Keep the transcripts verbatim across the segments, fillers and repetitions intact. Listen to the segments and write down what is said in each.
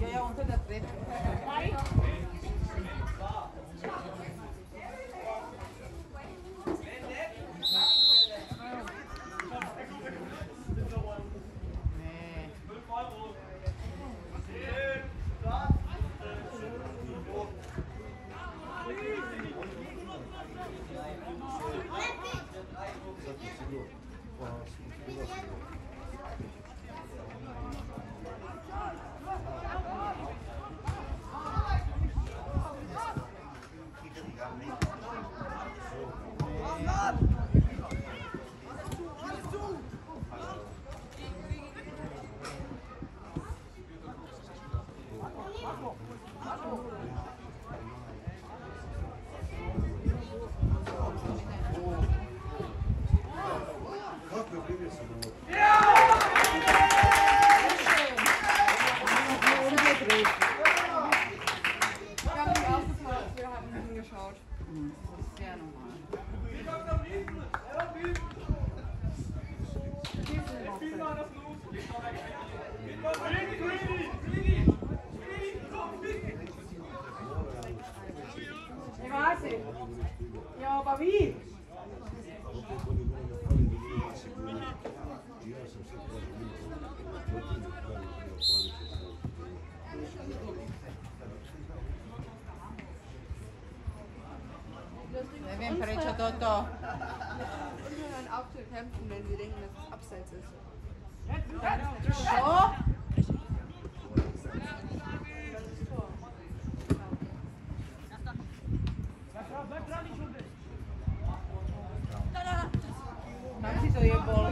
ja unter der Treppe. Ja, aber wie? Ne vem, prečo to to. Und hören auf zu kämpfen, wenn wir denken, dass es abseits ist. Što? Kako si to jebol?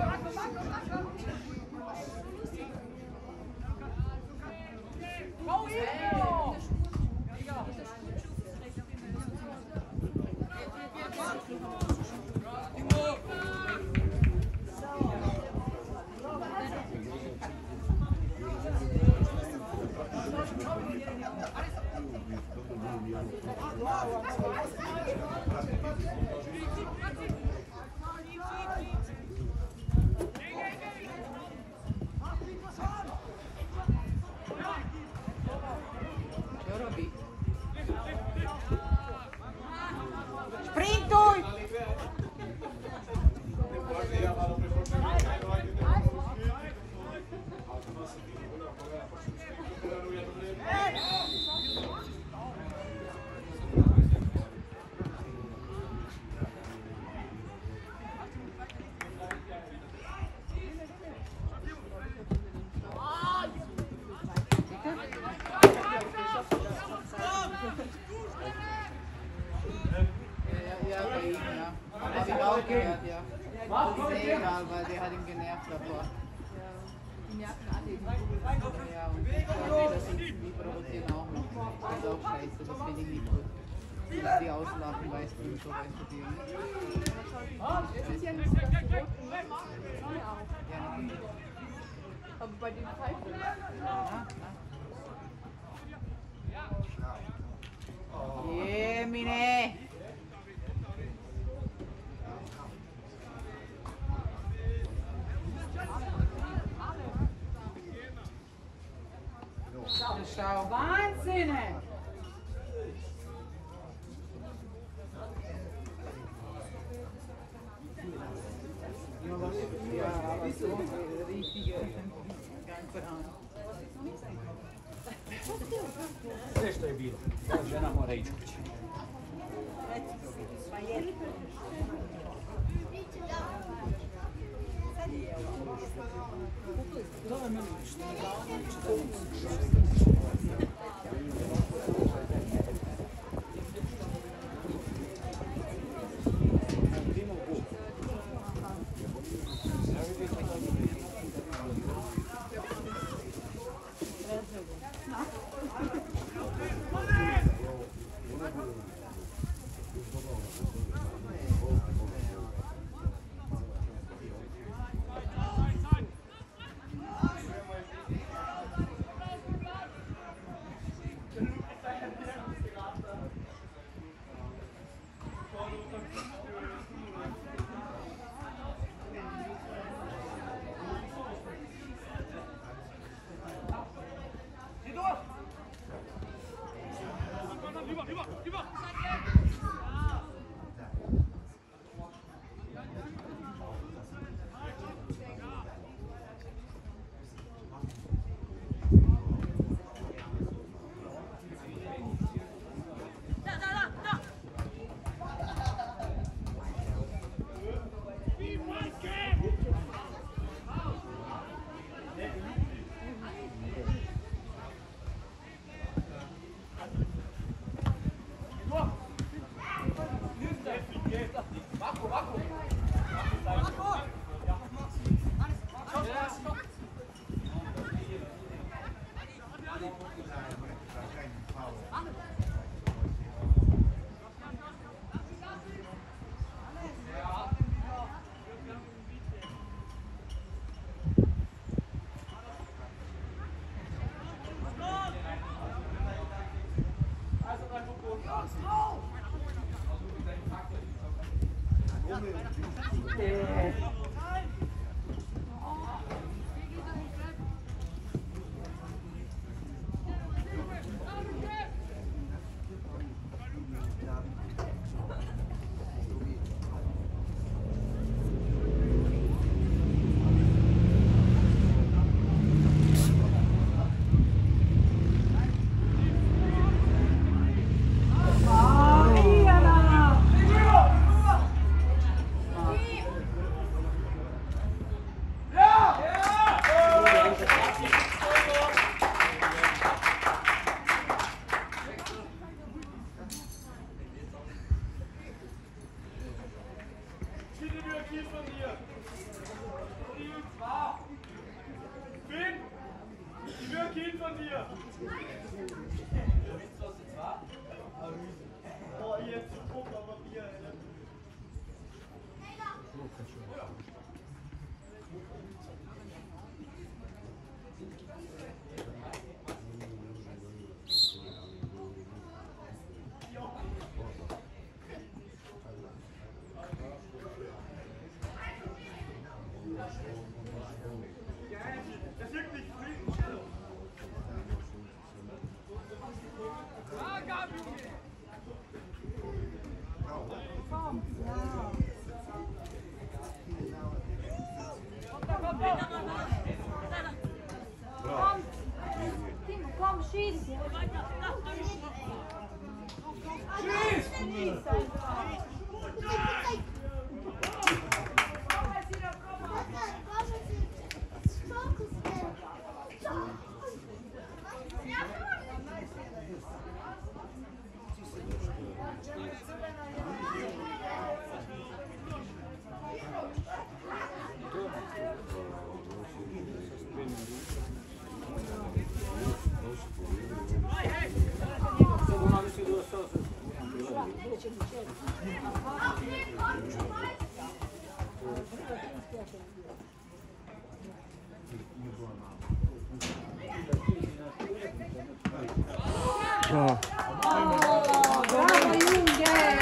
Čo robí? Šprintuj! Ja, bei ihm, ja. Hab ich auch gehört, ja. Das ist eh egal, weil der hat ihn genervt davor. Die nerven alle. Ja, und ich glaube, das ist, die provozieren auch noch. Das ist auch scheiße, das finde ich nicht gut. Dass die auslachen, weißt du, so weißt du die. Es ist ja nicht so, dass die roten Sonne auch. Ja, natürlich. Aber bei den Pfeifen. Ja, ja. Jemine! Schau. Wahnsinn! Ja, was? Ja, aber so richtige ganze Ahnung. Sve što je bilo. Žena mora ići kući. Bravo. Bravo Junge!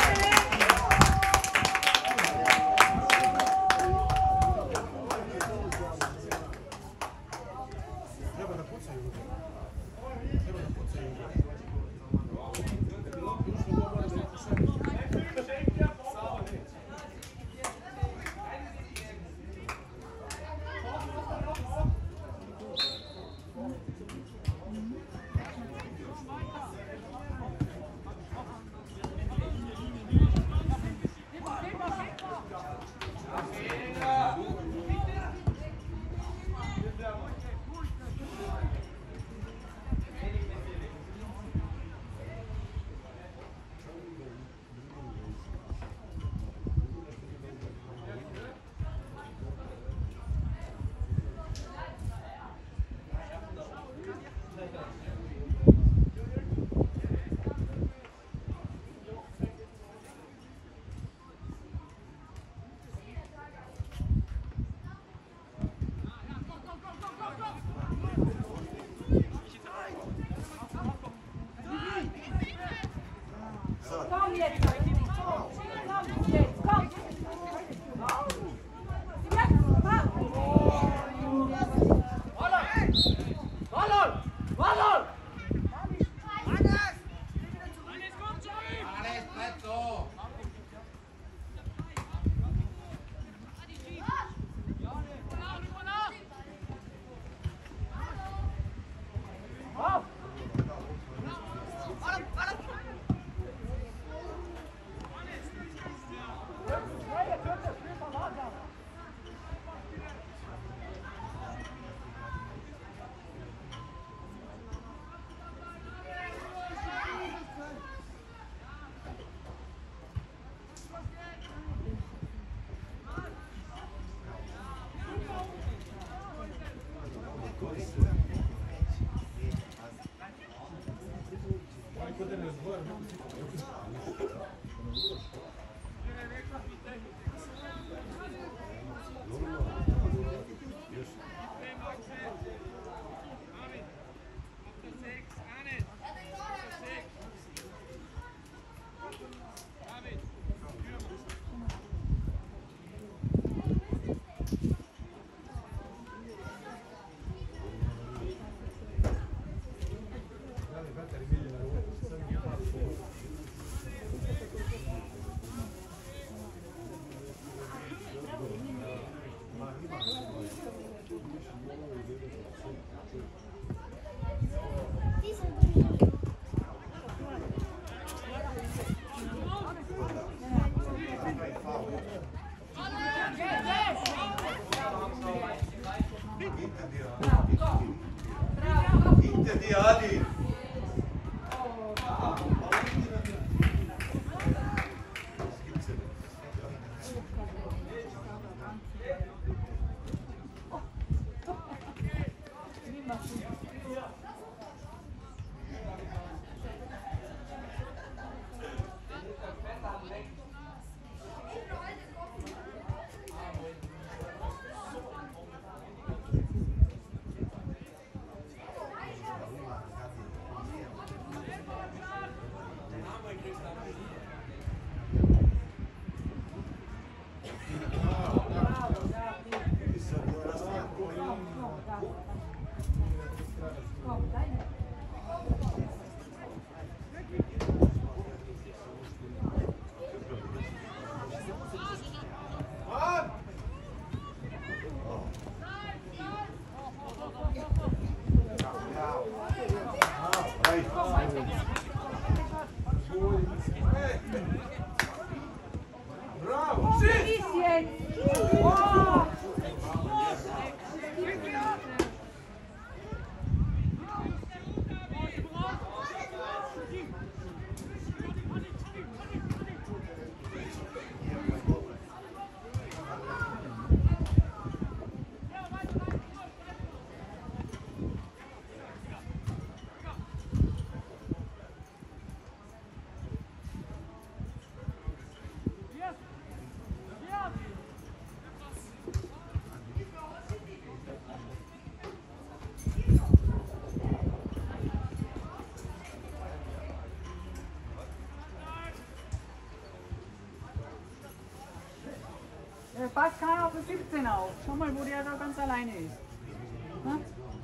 Passt keiner auf die siebzehn auf. Schau mal, wo der da ganz alleine ist. Na?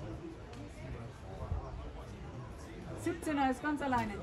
siebzehner ist ganz alleine.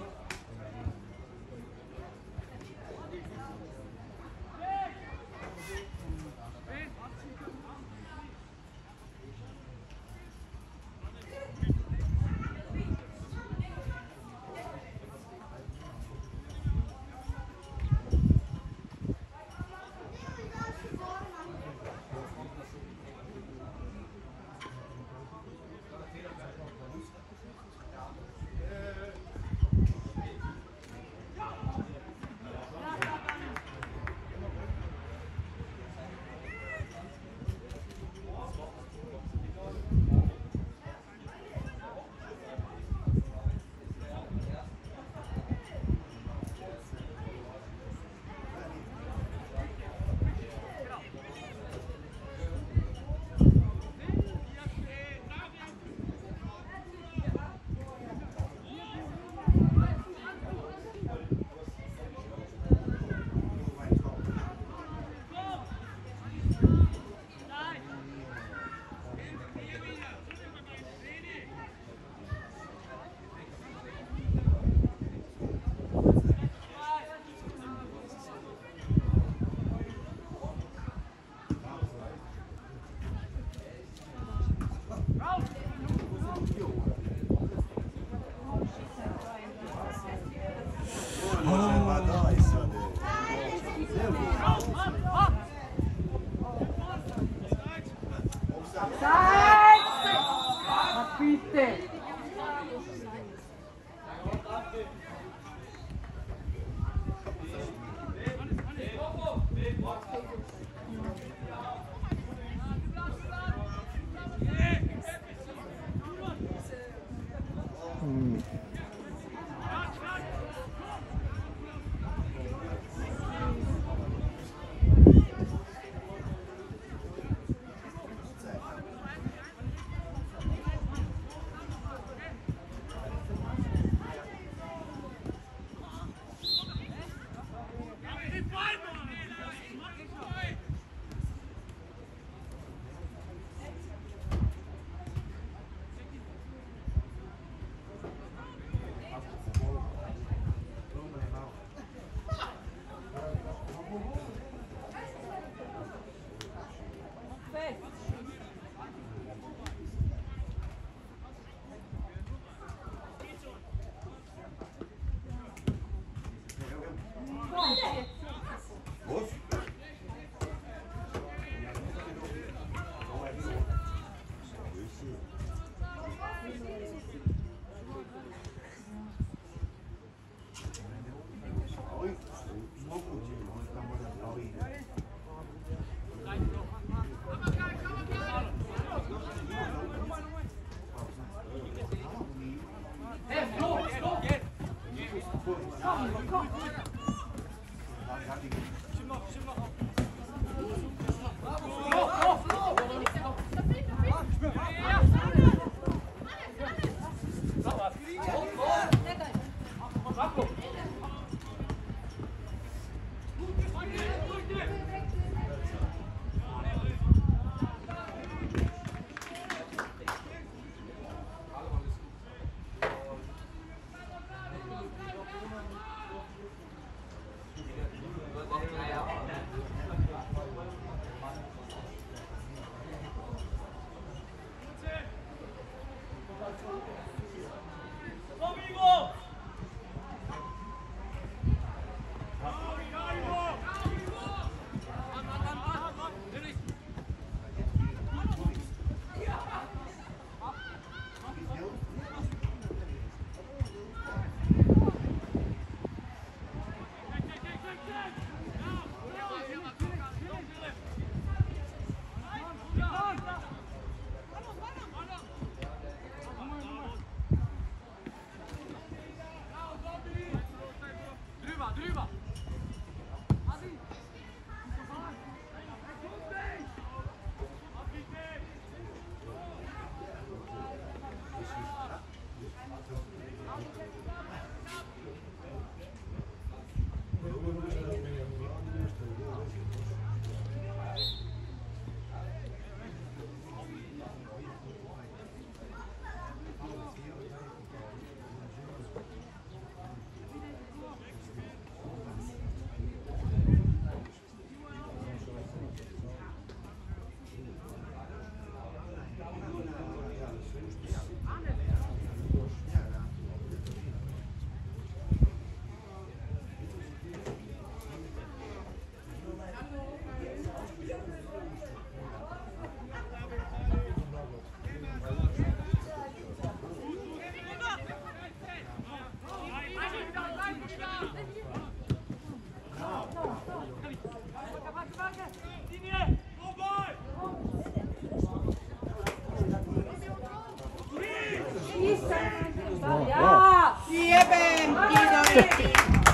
Ja! Sieben, Kilometer.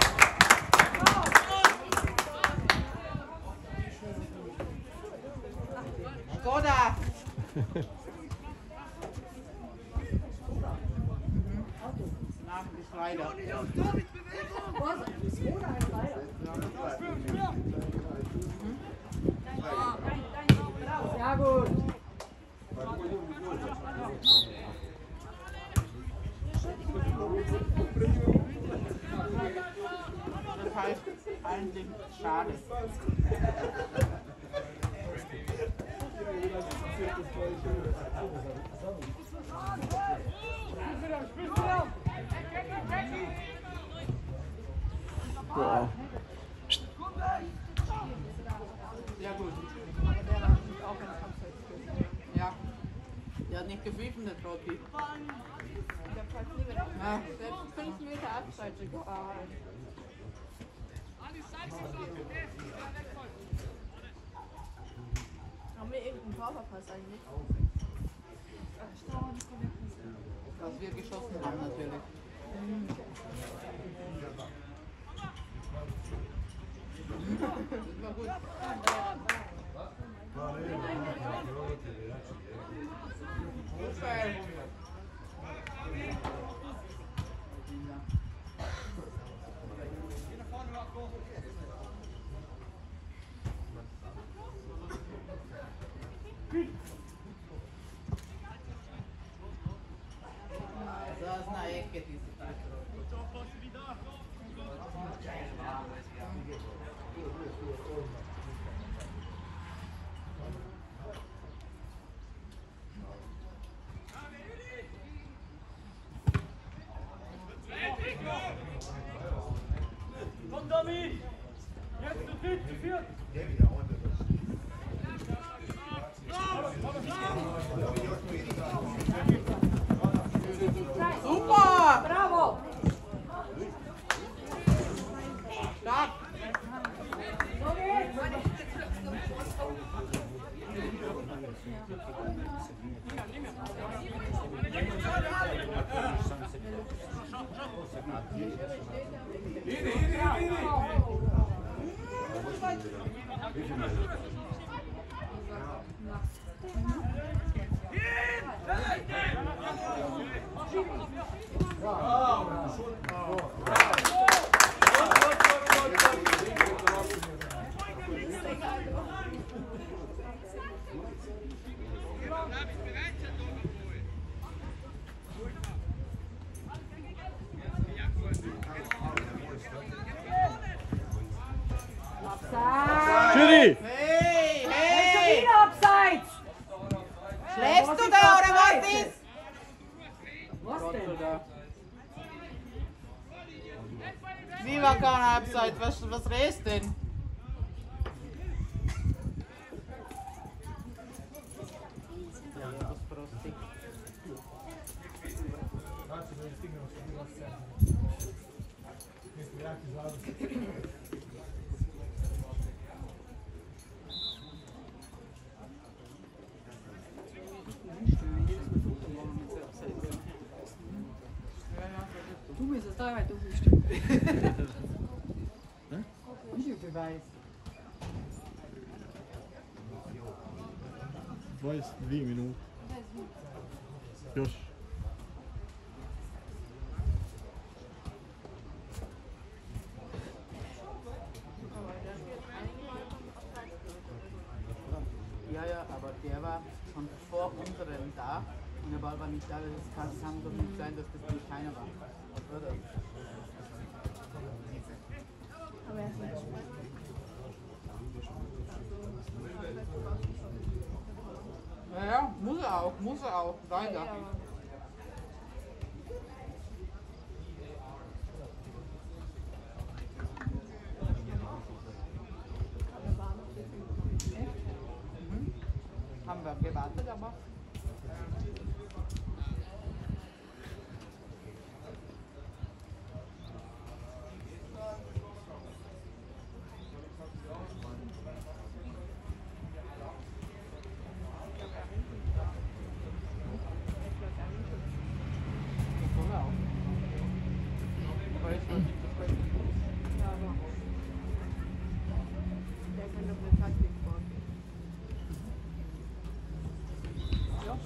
Skoda. Nach ist weiter. Ja gut. Das heißt eigentlich schade. Ja. Sehr gut. Ja. Der hat nicht gepfiffen, der Trotti. Ja. Selbst fünf Meter Abseits gefahren. Haben wir irgendeinen Vorverpass eigentlich? Dass wir geschossen haben natürlich. Das war gut. Fußball. Das ist eine Ecke, diese Komm, Domi! Jetzt zu dritt, zu viert! Super! Bravo! Stark! So geht's! Schiri! Hey! war keine Halbzeit. Was, was redest denn? Ja, das frostig. Du musst es da weiter aufstimmen. Videobeweis. dvajset dve minute. Još. Ja, ja, aber der war schon vor unserem da und der Ball war nicht da. Das kann, kann doch nicht sein, dass das nicht keiner war. Oder? Aber er ist nicht so. Ja, ja, muss er auch, muss er auch. Weiter. Mhm. Haben wir gewartet, aber. Ja, aber der kann doch eine Taktik fahren. Ja.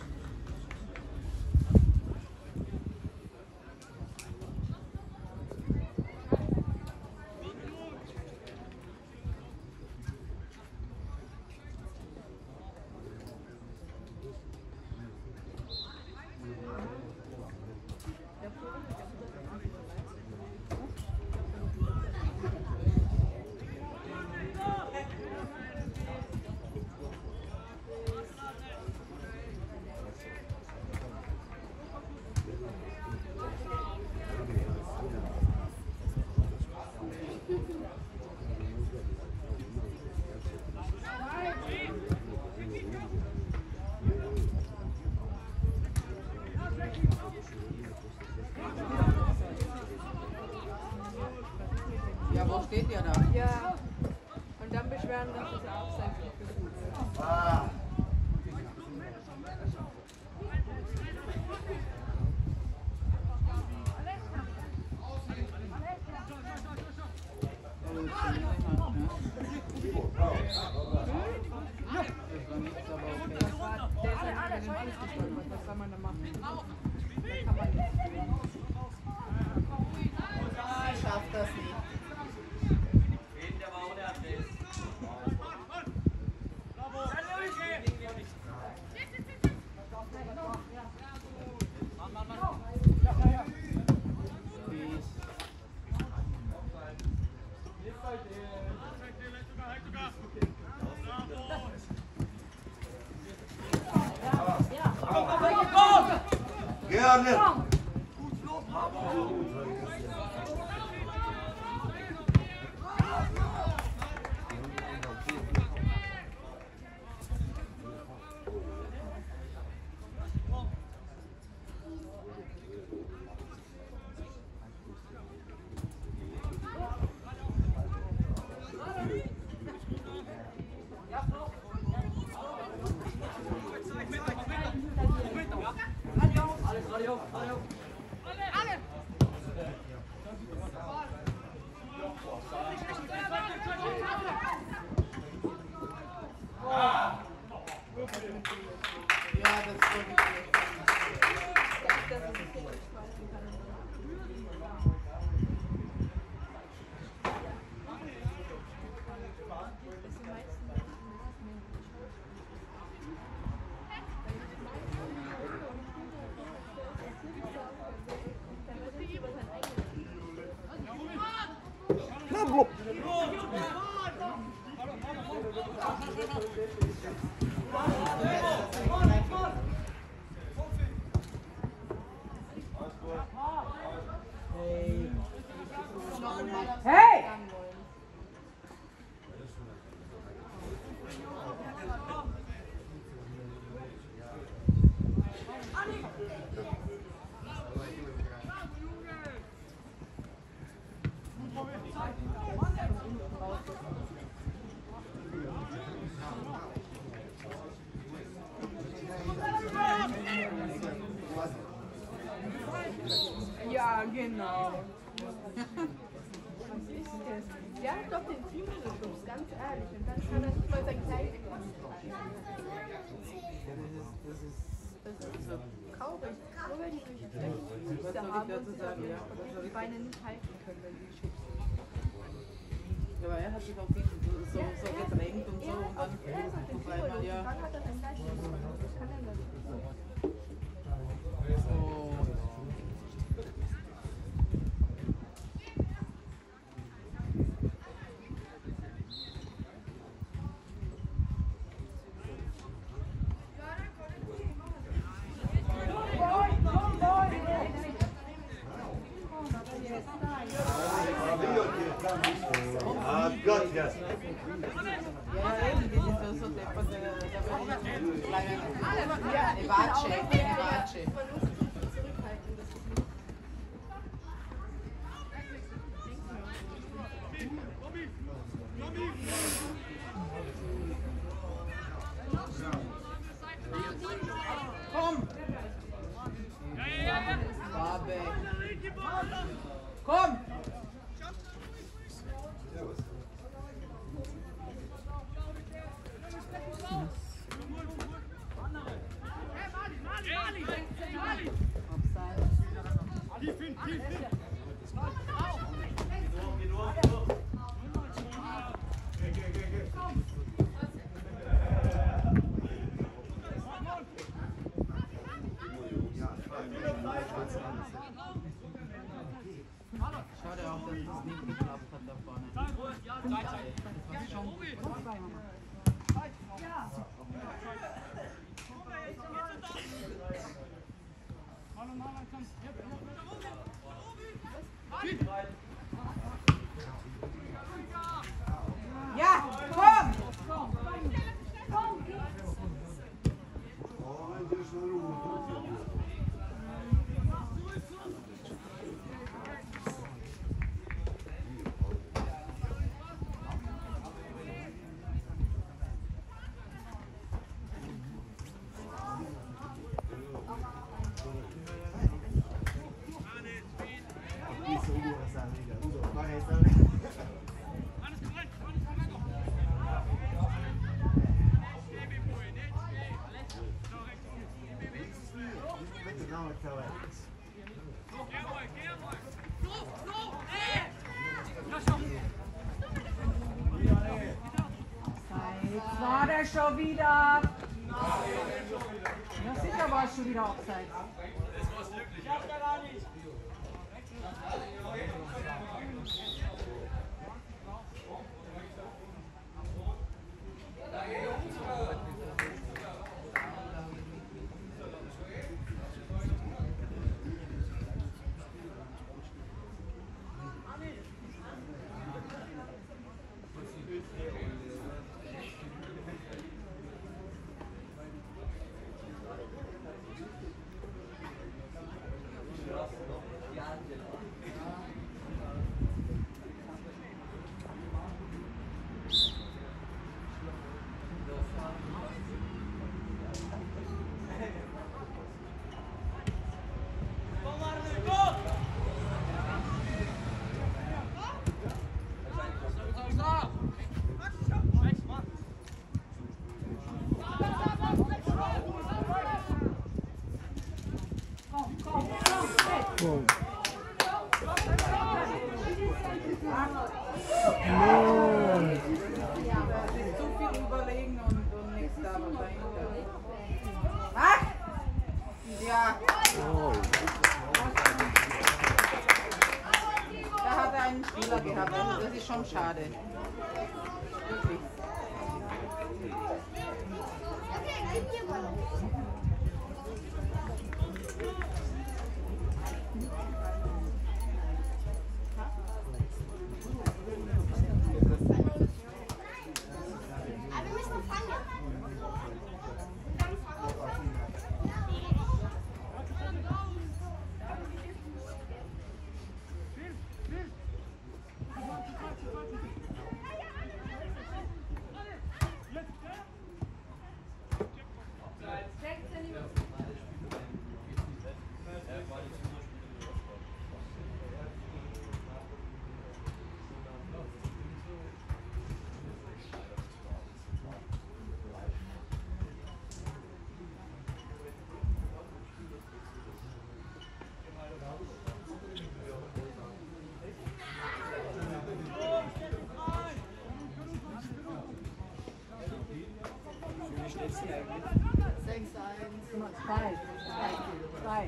Ja, wo steht der da? Ja. Und dann beschweren, dass es abseits nicht gefühlt wird. Ah. Das war, der ist halt in den Fuß gestolpert. Was soll man da machen? Da kann man nichts tun. Ich schaff das nicht. Gerne! Radio, radio. Ja, genau. Was ist das? Der hat doch den Finger geschubst, ganz ehrlich. Und dann kann er nicht mal sein Kleid wegmachen. Das ist so traurig. Nur weil die durch Füße haben und sie dann die Beine nicht halten können, wenn sie schubsen. Ja, aber er hat sich auch viel so, so, so gedrängt und so. Und dann Er ist auf den auf Finger einmal, los. ja. Dann hat er sein Kleid wegmachen. Das kann er nicht. Oh, Ah Gott, ja. ja, ja, eben, die sind so, so deppert, da würde ich lange. Ja, eine Watsche, eine Watsche. Zurückhalten, das ist nicht. Komm! Babe. Komm! Schade auch, dass das nicht geklappt hat da vorne. Das ist schon ja, komm! Jetzt war der schon wieder. Ja, sicher war es schon wieder abseits. Wow. Das ist zu viel überlegen und, und nichts da dahinter. Was? Ja. Oh. Da hat er einen Spieler gehabt, also das ist schon schade. Wirklich. sechzehn eigentlich? sechs eins. Zwei. Zwei.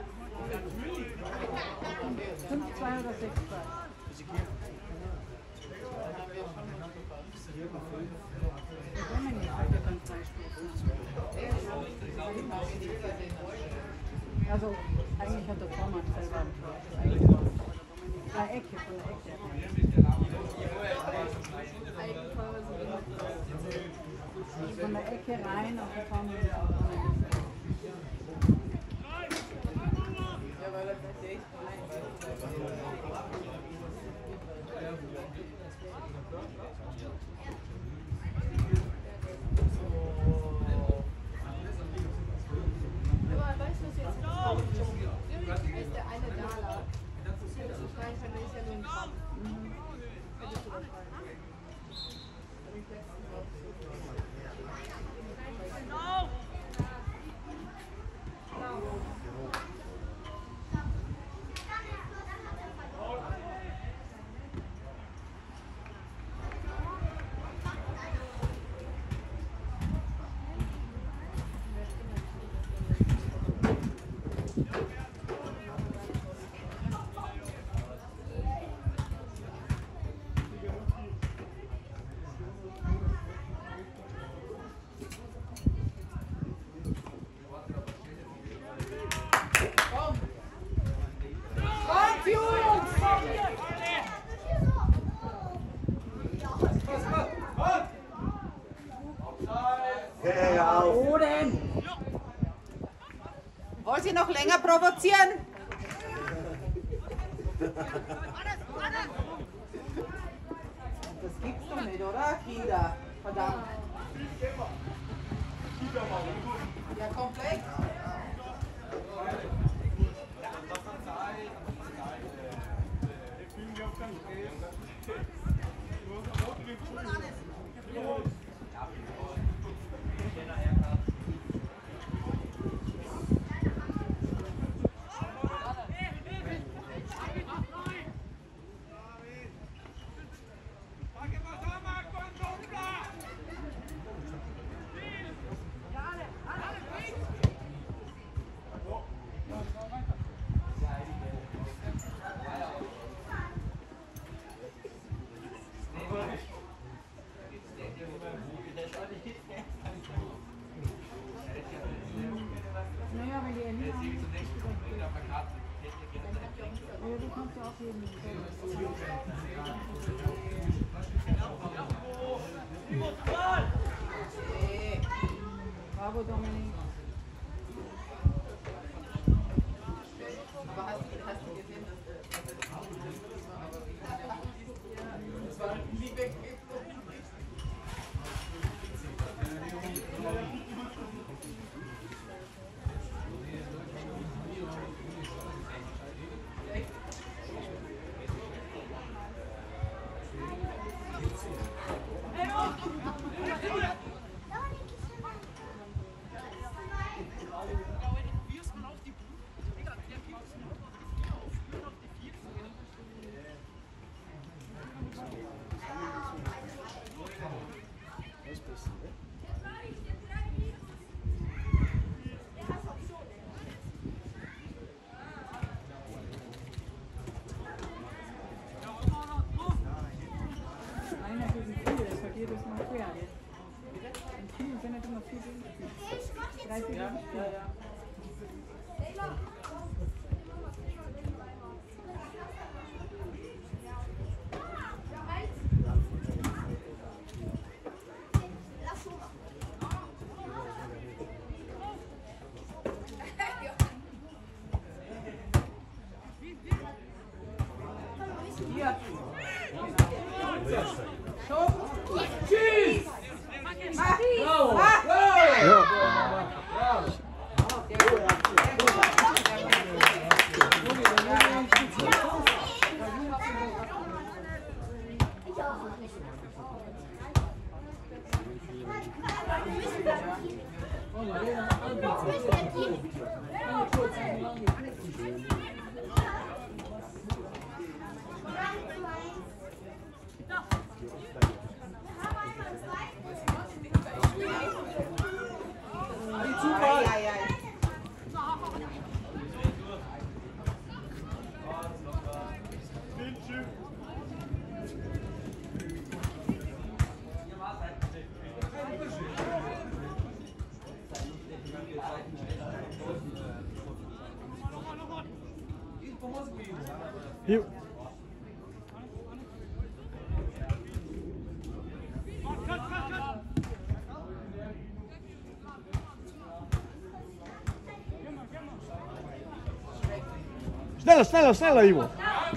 fünf zwei oder sechs zwei. Wir können nicht heute beim Freistoß. Also, eigentlich hat der Tormann selber ein Tor. Eigentlich war es eine Ecke von der Ecke. Von der Ecke rein auf die Tormann. Ja, weil das ist echt klein. Aber weißt du, was jetzt ist? Ist der eine da lag. Hättest du schreien können, der ist ja nur ein Kampf. Hättest du das schreien können. Reflexen drauf. Geh auf! Boden! Wollt ihr noch länger provozieren? Das gibt's doch nicht, oder? Kida. Verdammt. Ja, komplett. Naja, wenn die Elina haben. Ja, du kannst ja auch jeden. Bravo, Dominik. Aber hast du, hast du gesehen, dass der das war aber das war nie weg. Einer gegen vier, das hat jedes Mal schwer, gell? Im Team sind nicht immer vier gegen vier. Drei, vier gegen vier. Hier. Schub. Tschüss. Mach. Mach. Schneller, schneller, schneller, Ivo.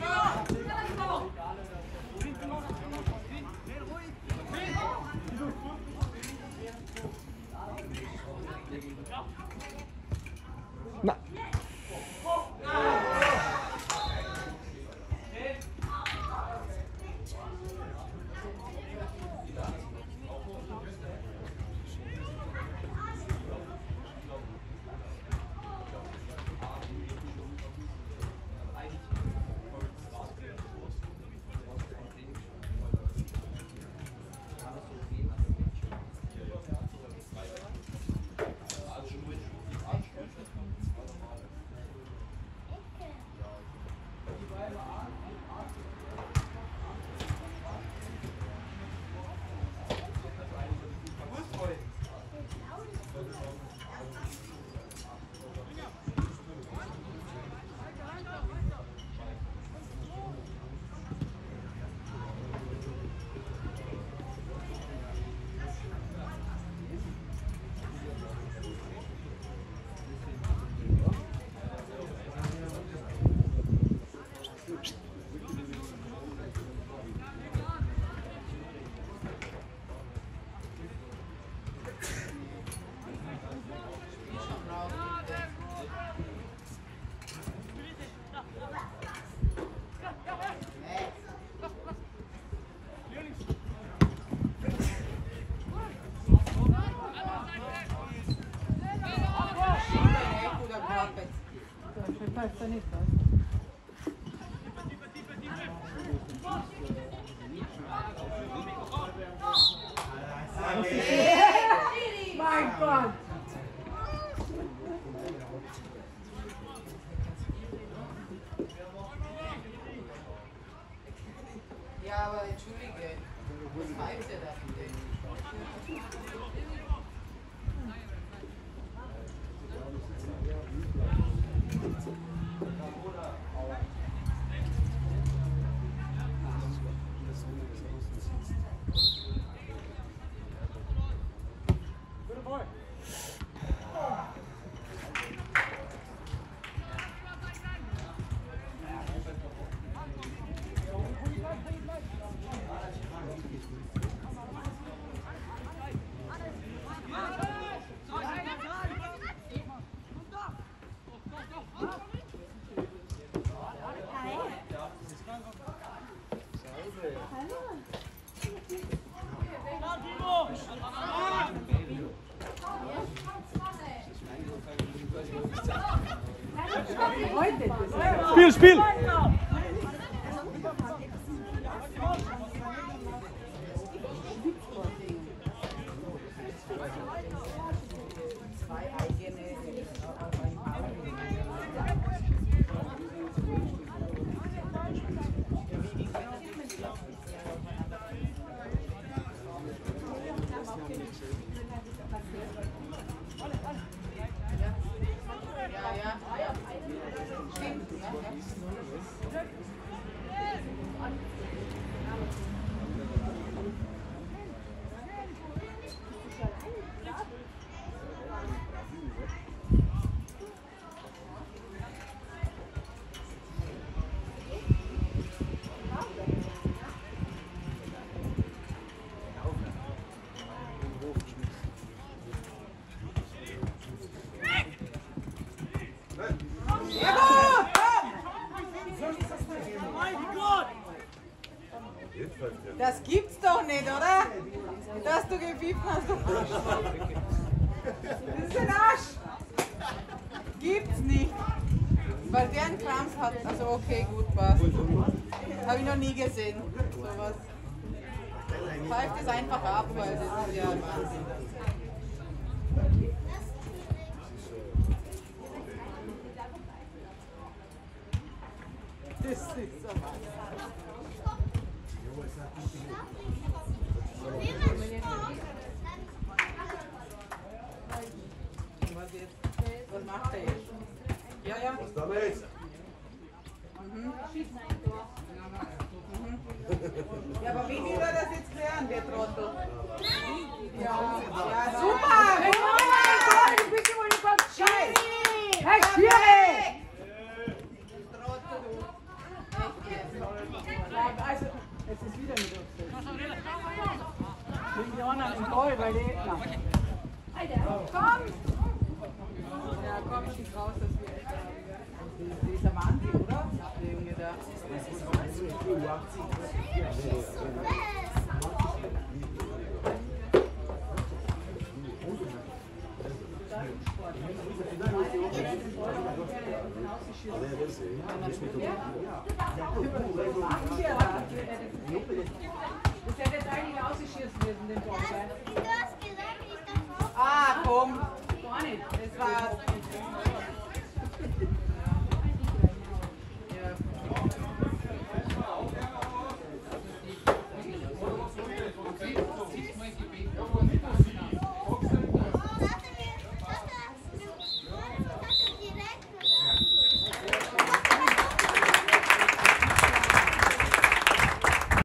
Na. Passt da nicht was. Mein Gott! Ja, aber entschuldige, was pfeift ihr da bitte? Spiel, Spiel! Das gibt's doch nicht, oder? Dass du gepfiffen hast. Das ist ein Arsch. Gibt's nicht. Weil der einen Krampf hat. Also okay, gut, passt. Habe ich noch nie gesehen. Sowas. Pfeift es einfach ab, weil das ist ja Wahnsinn. Das ist so Wahnsinn. Was macht er jetzt? Ja, ja. Was damit? Mhm. Mhm. Ja, aber wie will er das jetzt klären, der Trottel? Ja, ja super! Ich bin wohl nicht Scheiße! Herr Schiri! Jetzt ist wieder nicht aufgesetzt. Wegen die anderen im Goal, weil die... Na. Komm! Ja, komm, schick raus, dass wir echt haben. Das ist der Wahnsinn, oder? Der Junge da.